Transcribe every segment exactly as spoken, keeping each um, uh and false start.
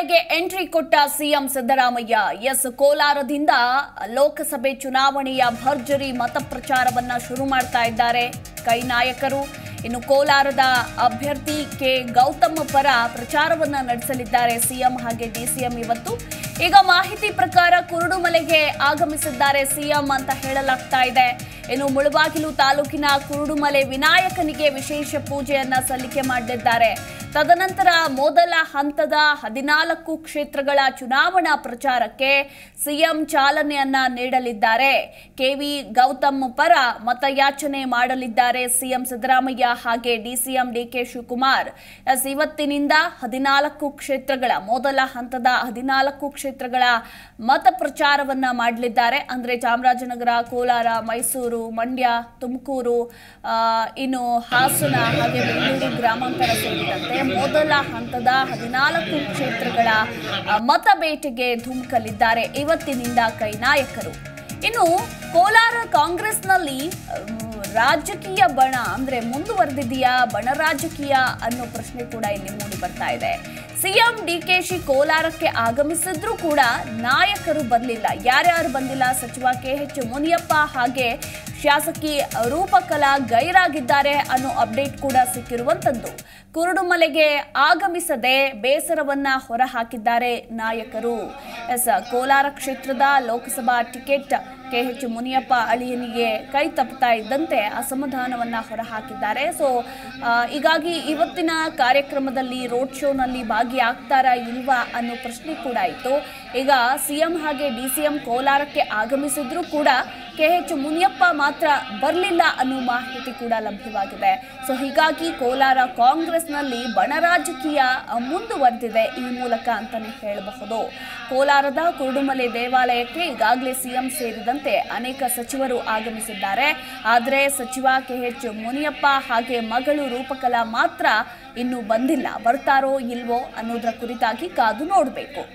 ಕುರುಡುಮಲೆಗೆ entry ಕೊಟ್ಟ CM Siddaramaiah. Yes ಕೋಲಾರದಿಂದ ಲೋಕಸಭೆ ಚುನಾವಣೆಯ ಭರ್ಜರಿ ಮತ ಪ್ರಚಾರವನ್ನ ಶುರು ಮಾಡ್ತಾ ಇದ್ದಾರೆ ಕೈ ನಾಯಕರು. ಇನ್ನು ಕೋಲಾರದ ಅಭ್ಯರ್ಥಿ ಕೆ ಗೌತಮ್ ಪರ ಪ್ರಚಾರವನ್ನ ನಡೆಸಲಿದ್ದಾರೆ ಸಿಎಂ ಹಾಗೆ ಡಿಸಿಎಂ ಇವತ್ತು. ಈಗ ಮಾಹಿತಿ ಪ್ರಕಾರ ಕುರುಡುಮಲೆಗೆ ಆಗಮಿಸಿದ್ದಾರೆ ಸಿಎಂ ಅಂತ ಹೇಳಲಾಗ್ತಾ ಇದೆ. ಇನ್ನು ಮುಳಬಾಗಿಲು ತಾಲೂಕಿನ ಕುರುಡುಮಲೆ ವಿನಾಯಕನಿಗೆ ವಿಶೇಷ ಪೂಜೆಯನ್ನ ಸಲ್ಲಿಕೆ ಮಾಡಲಿದ್ದಾರೆ. ತದನಂತರ ಮೊದಲ ಹಂತದ ಹದಿನಾಲ್ಕು ಕ್ಷೇತ್ರಗಳ ಚುನಾವಣಾ ಪ್ರಚಾರಕ್ಕೆ ಸಿಎಂ ಚಾಲನೆಯನ್ನ ನೀಡಲಿದ್ದಾರೆ. ಕೆವಿ ಗೌತಮ್ ಪರ ಮತಯಾಚನೆ ಮಾಡಲಿದ್ದಾರೆ ಸಿಎಂ ಸಿದ್ದರಾಮಯ್ಯ ಹಾಗೆ ಡಿಸಿಎಂ ಡಿಕೆ ಶಿವಕುಮಾರ್. ಎಸ್ ಇವತ್ತಿನಿಂದ ಹದಿನಾಲ್ಕು ಕ್ಷೇತ್ರಗಳ ಮೊದಲ ಹಂತದ ಹದಿನಾಲ್ಕು ಕ್ಷೇತ್ರಗಳ ಮತ ಪ್ರಚಾರವನ್ನ ಮಾಡಲಿದ್ದಾರೆ. ಅಂದ್ರೆ ಚಾಮರಾಜನಗರ, ಕೋಲಾರ, ಮೈಸೂರು, ಮಂಡ್ಯ, ತುಮಕೂರು, ಇನ್ನು ಹಾಸನ ಹಾಗೆ ಬೆಂಗಳೂರು ಗ್ರಾಮಾಂತರ ಸೇರಿದಂತೆ ಮೊದಲ ಹಂತದ ಹದಿನಾಲ್ಕು ಕ್ಷೇತ್ರಗಳ ಮತ ಬೇಟೆಗೆ ಧುಮುಕಲಿದ್ದಾರೆ ಇವತ್ತಿನಿಂದ ಕೈ ನಾಯಕರು. ಇನ್ನು ಕೋಲಾರ ಕಾಂಗ್ರೆಸ್ನಲ್ಲಿ ರಾಜಕೀಯ ಬಣ ಅಂದ್ರೆ ಮುಂದುವರೆದಿದೆಯಾ, ಬಣ ರಾಜಕೀಯ ಅನ್ನೋ ಪ್ರಶ್ನೆ ಕೂಡ ಇಲ್ಲಿ ಮೂಡಿ ಬರ್ತಾ ಇದೆ. ಸಿಎಂ ಡಿಕೆಶಿ ಕೋಲಾರಕ್ಕೆ ಆಗಮಿಸಿದ್ರೂ ಕೂಡ ನಾಯಕರು ಬರಲಿಲ್ಲ. ಯಾರ್ಯಾರು ಬಂದಿಲ್ಲ? ಸಚಿವ ಕೆ ಎಚ್ ಮುನಿಯಪ್ಪ ಹಾಗೆ ಶಾಸಕಿ ರೂಪಕಲಾ ಗೈರಾಗಿದ್ದಾರೆ ಅನ್ನೋ ಅಪ್ಡೇಟ್ ಕೂಡ ಸಿಕ್ಕಿರುವಂತದ್ದು. ಕುರುಡುಮಲೆಗೆ ಆಗಮಿಸದೆ ಬೇಸರವನ್ನ ಹೊರಹಾಕಿದ್ದಾರೆ ನಾಯಕರು. ಎಸ್ ಕೋಲಾರ ಕ್ಷೇತ್ರದ ಲೋಕಸಭಾ ಟಿಕೆಟ್ ಕೆ ಎಚ್ ಮುನಿಯಪ್ಪ ಅಳಿಯನಿಗೆ ಕೈ ತಪ್ಪುತ್ತಾ ಇದ್ದಂತೆ ಅಸಮಾಧಾನವನ್ನ ಹೊರಹಾಕಿದ್ದಾರೆ. ಸೊ ಹೀಗಾಗಿ ಇವತ್ತಿನ ಕಾರ್ಯಕ್ರಮದಲ್ಲಿ ರೋಡ್ ಶೋನಲ್ಲಿ ಭಾಗಿಯಾಗ್ತಾರಾ ಇಲ್ವಾ ಅನ್ನೋ ಪ್ರಶ್ನೆ ಕೂಡ ಇತ್ತು. ಈಗ ಸಿಎಂ ಹಾಗೆ ಡಿಸಿಎಂ ಕೋಲಾರಕ್ಕೆ ಆಗಮಿಸಿದ್ರೂ ಕೂಡ ಕೆ ಎಚ್ ಮುನಿಯಪ್ಪ ಮಾತ್ರ ಬರಲಿಲ್ಲ ಅನ್ನೋ ಮಾಹಿತಿ ಕೂಡ ಲಭ್ಯವಾಗಿದೆ. ಸೊ ಹೀಗಾಗಿ ಕೋಲಾರ ಕಾಂಗ್ರೆಸ್ನಲ್ಲಿ ಬಣ ರಾಜಕೀಯ ಮುಂದುವರೆದಿದೆ ಈ ಮೂಲಕ ಅಂತಾನೆ ಹೇಳಬಹುದು. ಕೋಲಾರದ ಕುರುಡುಮಲೆ ದೇವಾಲಯಕ್ಕೆ ಈಗಾಗಲೇ ಸಿಎಂ ಸೇರಿದಂತೆ ಅನೇಕ ಸಚಿವರು ಆಗಮಿಸಿದ್ದಾರೆ. ಆದರೆ ಸಚಿವ ಕೆ ಎಚ್ ಮುನಿಯಪ್ಪ ಹಾಗೆ ಮಗಳು ರೂಪಕಲಾ ಮಾತ್ರ ಇನ್ನೂ ಬಂದಿಲ್ಲ. ಬರ್ತಾರೋ ಇಲ್ವೋ ಅನ್ನೋದರ ಕುರಿತಾಗಿ ಕಾದು ನೋಡಬೇಕು.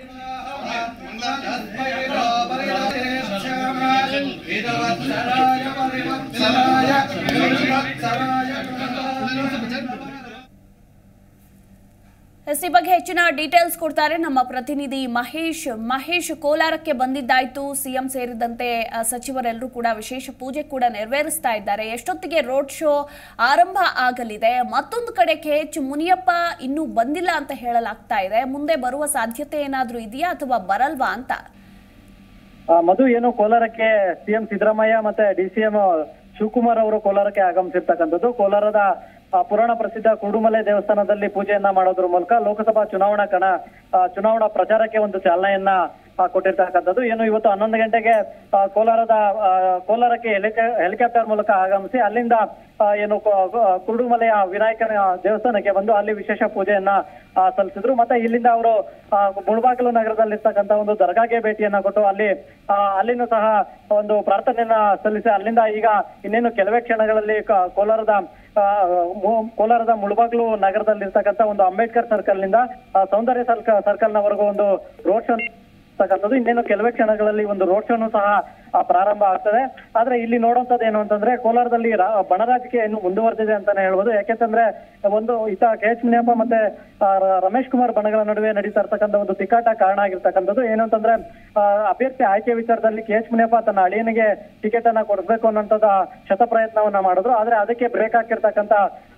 ಎಸ್ ಈ ಬಗ್ಗೆ ಹೆಚ್ಚಿನ ಡೀಟೇಲ್ಸ್ ಕೊಡ್ತಾರೆ ನಮ್ಮ ಪ್ರತಿನಿಧಿ ಮಹೇಶ್. ಮಹೇಶ್, ಕೋಲಾರಕ್ಕೆ ಬಂದಿದ್ದಾಯ್ತು, ಸಿಎಂ ಸೇರಿದಂತೆ ಸಚಿವರೆಲ್ಲರೂ ಕೂಡ ವಿಶೇಷ ಪೂಜೆ ಕೂಡ ನೆರವೇರಿಸ್ತಾ ಇದ್ದಾರೆ. ಎಷ್ಟೊತ್ತಿಗೆ ರೋಡ್ ಶೋ ಆರಂಭ ಆಗಲಿದೆ? ಮತ್ತೊಂದು ಕಡೆ ಕೆ ಎಚ್ ಮುನಿಯಪ್ಪ ಇನ್ನೂ ಬಂದಿಲ್ಲ ಅಂತ ಹೇಳಲಾಗ್ತಾ ಇದೆ. ಮುಂದೆ ಬರುವ ಸಾಧ್ಯತೆ ಏನಾದ್ರೂ ಇದೆಯಾ ಅಥವಾ ಬರಲ್ವಾ ಅಂತ? ಮಧು, ಏನು ಕೋಲಾರಕ್ಕೆ ಸಿಎಂ ಸಿದ್ದರಾಮಯ್ಯ ಮತ್ತೆ ಡಿಸಿಎಂ ಶಿವಕುಮಾರ್ ಅವರು ಕೋಲಾರಕ್ಕೆ ಆಗಮಿಸಿರ್ತಕ್ಕಂಥದ್ದು. ಕೋಲಾರದ ಪುರಾಣ ಪ್ರಸಿದ್ಧ ಕುರುಡುಮಲೆ ದೇವಸ್ಥಾನದಲ್ಲಿ ಪೂಜೆಯನ್ನ ಮಾಡೋದ್ರ ಮೂಲಕ ಲೋಕಸಭಾ ಚುನಾವಣಾ ಕಣ ಚುನಾವಣಾ ಪ್ರಚಾರಕ್ಕೆ ಒಂದು ಚಾಲನೆಯನ್ನ ಕೊಟ್ಟಿರ್ತಕ್ಕಂಥದ್ದು. ಏನು ಇವತ್ತು ಹನ್ನೊಂದು ಗಂಟೆಗೆ ಕೋಲಾರದ ಕೋಲಾರಕ್ಕೆ ಹೆಲಿಕಾಪ್ಟರ್ ಮೂಲಕ ಆಗಮಿಸಿ ಅಲ್ಲಿಂದ ಏನು ಕುರುಡುಮಲೆಯ ವಿನಾಯಕನ ದೇವಸ್ಥಾನಕ್ಕೆ ಬಂದು ಅಲ್ಲಿ ವಿಶೇಷ ಪೂಜೆಯನ್ನ ಸಲ್ಲಿಸಿದ್ರು. ಮತ್ತೆ ಇಲ್ಲಿಂದ ಅವರು ಮುಳಬಾಗಿಲು ನಗರದಲ್ಲಿರ್ತಕ್ಕಂಥ ಒಂದು ದರ್ಗಾಗೆ ಭೇಟಿಯನ್ನ ಕೊಟ್ಟು ಅಲ್ಲಿ ಅಲ್ಲಿನೂ ಸಹ ಒಂದು ಪ್ರಾರ್ಥನೆಯನ್ನ ಸಲ್ಲಿಸಿ ಅಲ್ಲಿಂದ ಈಗ ಇನ್ನೇನು ಕೆಲವೇ ಕ್ಷಣಗಳಲ್ಲಿ ಕೋಲಾರದ ಕೋಲಾರದ ಮುಳಬಾಗಿಲು ನಗರದಲ್ಲಿರ್ತಕ್ಕಂಥ ಒಂದು ಅಂಬೇಡ್ಕರ್ ಸರ್ಕಲ್ ನಿಂದ ಸೌಂದರ್ಯ ಸರ್ಕಲ್ ಸರ್ಕಲ್ ನವರೆಗೂ ಒಂದು ರೋಡ್ ಶೋ ತಕ್ಕಂಥದ್ದು. ಇನ್ನೇನು ಕೆಲವೇ ಕ್ಷಣಗಳಲ್ಲಿ ಒಂದು ರೋಡ್ ಶೋನು ಸಹ ಪ್ರಾರಂಭ ಆಗ್ತದೆ. ಆದ್ರೆ ಇಲ್ಲಿ ನೋಡುವಂತದ್ದು ಏನು ಅಂತಂದ್ರೆ ಕೋಲಾರದಲ್ಲಿ ಬಣ ರಾಜಕೀಯ ಇನ್ನು ಮುಂದುವರೆದಿದೆ ಅಂತಾನೆ ಹೇಳ್ಬೋದು. ಯಾಕೆಂತಂದ್ರೆ ಒಂದು ಈತ ಕೆ ಎಚ್ ಮುನಿಯಪ್ಪ ಮತ್ತೆ ರಮೇಶ್ ಕುಮಾರ್ ಬಣಗಳ ನಡುವೆ ನಡೀತಾ ಇರ್ತಕ್ಕಂಥ ಒಂದು ತಿಕ್ಕಾಟ ಕಾರಣ ಆಗಿರ್ತಕ್ಕಂಥದ್ದು. ಏನು ಅಂತಂದ್ರೆ ಅಭ್ಯರ್ಥಿ ಆಯ್ಕೆ ವಿಚಾರದಲ್ಲಿ ಕೆ ಎಚ್ ಮುನಿಯಪ್ಪ ತನ್ನ ಅಳಿಯನಿಗೆ ಟಿಕೆಟ್ ಅನ್ನ ಕೊಡಿಸ್ಬೇಕು ಅನ್ನೋಂಥದ್ದು ಶತ ಪ್ರಯತ್ನವನ್ನ ಮಾಡಿದ್ರು. ಆದ್ರೆ ಅದಕ್ಕೆ ಬ್ರೇಕ್ ಹಾಕಿರ್ತಕ್ಕಂಥ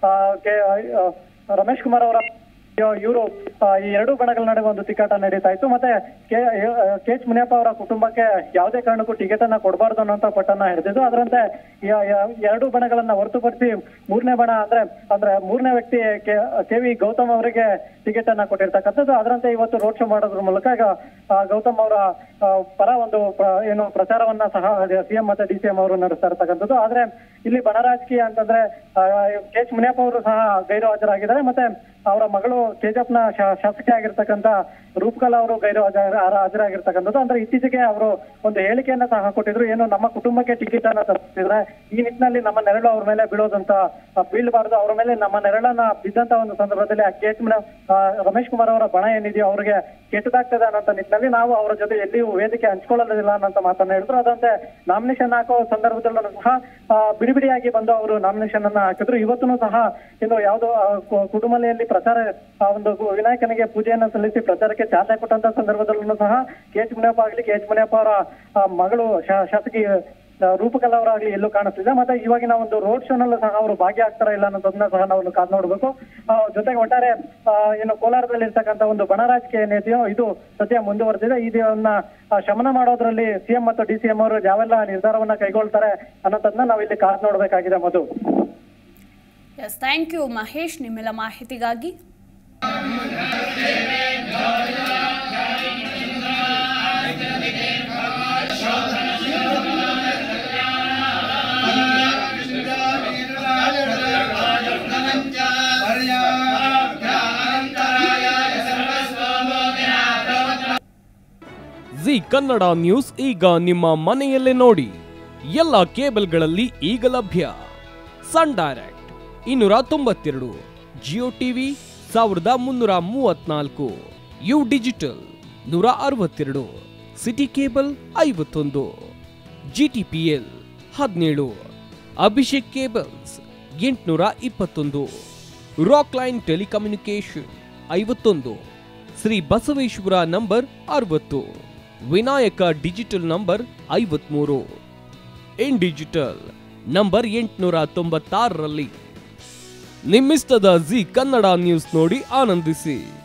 ರಮೇಶ್ ಕುಮಾರ್ ಅವರ ಇವರು ಈ ಎರಡು ಬಣಗಳ ನಡುವೆ ಒಂದು ತಿಕ್ಕಾಟ ನಡೀತಾ ಇತ್ತು. ಮತ್ತೆ ಕೆ ಎಚ್ ಮುನಿಯಪ್ಪ ಅವರ ಕುಟುಂಬಕ್ಕೆ ಯಾವುದೇ ಕಾರಣಕ್ಕೂ ಟಿಕೆಟ್ ಅನ್ನ ಕೊಡಬಾರ್ದು ಅನ್ನೋಂಥ ಪಟ್ಟನ್ನ ಹಿಡಿದಿದ್ದು. ಅದರಂತೆ ಎರಡು ಬಣಗಳನ್ನ ಹೊರತುಪಡಿಸಿ ಮೂರನೇ ಬಣ ಅಂದ್ರೆ ಅಂದ್ರೆ ಮೂರನೇ ವ್ಯಕ್ತಿ ಕೆ ವಿ ಗೌತಮ್ ಅವರಿಗೆ ಟಿಕೆಟ್ ಅನ್ನ ಕೊಟ್ಟಿರ್ತಕ್ಕಂಥದ್ದು. ಅದರಂತೆ ಇವತ್ತು ರೋಡ್ ಶೋ ಮಾಡೋದ್ರ ಮೂಲಕ ಗೌತಮ್ ಅವರ ಪರ ಒಂದು ಏನು ಪ್ರಚಾರವನ್ನ ಸಹ ಸಿಎಂ ಮತ್ತೆ ಡಿಸಿಎಂ ಅವರು ನಡೆಸ್ತಾ ಇರ್ತಕ್ಕಂಥದ್ದು. ಆದ್ರೆ ಇಲ್ಲಿ ಬಣ ರಾಜಕೀಯ ಅಂತಂದ್ರೆ ಕೆ ಎಚ್ ಮುನಿಯಪ್ಪ ಅವರು ಸಹ ಗೈರು ಹಾಜರಾಗಿದ್ದಾರೆ. ಮತ್ತೆ ಅವರ ಮಗಳು ಕೆಜಿಎಫ್ನ ಶಾಸಕಿ ಆಗಿರ್ತಕ್ಕಂಥ ರೂಪಕಲಾ ಅವರು ಗೈರು ಹಾಜರಾಗಿರ್ತಕ್ಕಂಥದ್ದು. ಅಂದ್ರೆ ಇತ್ತೀಚೆಗೆ ಅವರು ಒಂದು ಹೇಳಿಕೆಯನ್ನ ಸಹ ಕೊಟ್ಟಿದ್ರು. ಏನು ನಮ್ಮ ಕುಟುಂಬಕ್ಕೆ ಟಿಕೆಟ್ ಅನ್ನ ತಪ್ಪಿಸಿದ್ರೆ ಈ ನಿಟ್ಟಿನಲ್ಲಿ ನಮ್ಮ ನೆರಳು ಅವ್ರ ಮೇಲೆ ಬೀಳೋದಂತ ಬೀಳಬಾರ್ದು, ಅವರ ಮೇಲೆ ನಮ್ಮ ನೆರಳನ್ನ ಬಿದ್ದಂತ ಒಂದು ಸಂದರ್ಭದಲ್ಲಿ ಆ ಕೇಸ್ ರಮೇಶ್ ಕುಮಾರ್ ಅವರ ಬಣ ಏನಿದೆಯೋ ಅವ್ರಿಗೆ ಕೆಟ್ಟದಾಗ್ತದೆ ಅನ್ನೋ ನಿಟ್ಟಿನಲ್ಲಿ ನಾವು ಅವರ ಜೊತೆ ಎಲ್ಲಿಯೂ ವೇದಿಕೆ ಹಂಚ್ಕೊಳ್ಳೋದಿಲ್ಲ ಅನ್ನೋ ಮಾತನ್ನ ಹೇಳಿದ್ರು. ಅದಂತೆ ನಾಮಿನೇಷನ್ ಹಾಕೋ ಸಂದರ್ಭದಲ್ಲೂ ಸಹ ಬಿಡಿ ಬಿಡಿಯಾಗಿ ಬಂದು ಅವರು ನಾಮಿನೇಷನ್ ಅನ್ನ ಹಾಕಿದ್ರು. ಇವತ್ತೂ ಸಹ ಇನ್ನು ಯಾವುದೋ ಕುಟುಂಬಲೆಯಲ್ಲಿ ಪ್ರಚಾರ ಒಂದು ವಿನಾಯಕನಿಗೆ ಪೂಜೆಯನ್ನ ಸಲ್ಲಿಸಿ ಪ್ರಚಾರಕ್ಕೆ ಕಾರ್ಯಕ್ರಮಕ್ಕೆ ಚಾಲನೆ ಕೊಟ್ಟಂತ ಸಂದರ್ಭದಲ್ಲೂ ಸಹ ಕೆ ಎಚ್ ಮುನಿಯಪ್ಪ ಆಗ್ಲಿ ಕೆ ಎಚ್ ಮುನಿಯಪ್ಪ ಅವರ ಮಗಳು ಶಾಸಕಿ ರೂಪಕಲಾ ಅವರಾಗ್ಲಿ ಎಲ್ಲೂ ಕಾಣಿಸ್ತಿದೆ. ಮತ್ತೆ ಇವಾಗಿನ ಒಂದು ರೋಡ್ ಶೋ ನಲ್ಲೂ ಸಹ ಅವರು ಭಾಗಿಯಾಗ್ತಾರ ಇಲ್ಲ ಅನ್ನೋದನ್ನ ಸಹ ನಾವು ಕಾದ್ ನೋಡ್ಬೇಕು. ಜೊತೆಗೆ ಒಟ್ಟಾರೆ ಏನು ಕೋಲಾರದಲ್ಲಿ ಇರ್ತಕ್ಕಂಥ ಒಂದು ಬಣ ರಾಜಕೀಯ ಏನಿದೆಯೋ ಇದು ಸದ್ಯ ಮುಂದುವರೆದಿದೆ. ಇದನ್ನ ಶಮನ ಮಾಡೋದ್ರಲ್ಲಿ ಸಿಎಂ ಮತ್ತು ಡಿ ಸಿ ಎಂ ಅವರು ಯಾವೆಲ್ಲ ನಿರ್ಧಾರವನ್ನ ಕೈಗೊಳ್ತಾರೆ ಅನ್ನೋದನ್ನ ನಾವು ಇಲ್ಲಿ ಕಾದ್ ನೋಡ್ಬೇಕಾಗಿದೆ. Madhu. Yes, thank you Mahesh ನಿಮ್ಮೆಲ್ಲ ಮಾಹಿತಿಗಾಗಿ. ಜಿ ಕನ್ನಡ ನ್ಯೂಸ್ ಈಗ ನಿಮ್ಮ ಮನೆಯಲ್ಲೇ ನೋಡಿ. ಎಲ್ಲ ಕೇಬಲ್ಗಳಲ್ಲಿ ಈಗ ಲಭ್ಯ. ಸನ್ ಡೈರೆಕ್ಟ್ ಇನ್ನೂರ ತೊಂಬತ್ತೆರಡು, ಜಿಯೋ ಟಿವಿ ಸಾವಿರದ ಮುನ್ನೂರ ಮೂವತ್ನಾಲ್ಕು, ಯು ಡಿಜಿಟಲ್ ನೂರ ಅರವತ್ತೆರಡು, ಸಿಟಿ ಕೇಬಲ್ ಐವತ್ತೊಂದು, ಜಿಟಿಪಿಎಲ್ ಹದಿನೇಳು, ಅಭಿಷೇಕ್ ಕೇಬಲ್ಸ್ ಎಂಟುನೂರ ಇಪ್ಪತ್ತೊಂದು, ರಾಕ್ ಲೈನ್ ಟೆಲಿಕಮ್ಯುನಿಕೇಶನ್ ಐವತ್ತೊಂದು, ಶ್ರೀ ಬಸವೇಶ್ವರ ನಂಬರ್ ಅರವತ್ತು, ವಿನಾಯಕ ಡಿಜಿಟಲ್ ನಂಬರ್ ಐವತ್ಮೂರು, ಇನ್ ಡಿಜಿಟಲ್ ನಂಬರ್ ಎಂಟುನೂರ ತೊಂಬತ್ತಾರರಲ್ಲಿ. ನಿಮ್ಮಿಸ್ತದ ಜಿ ಕನ್ನಡ ನ್ಯೂಸ್ ನೋಡಿ ಆನಂದಿಸಿ.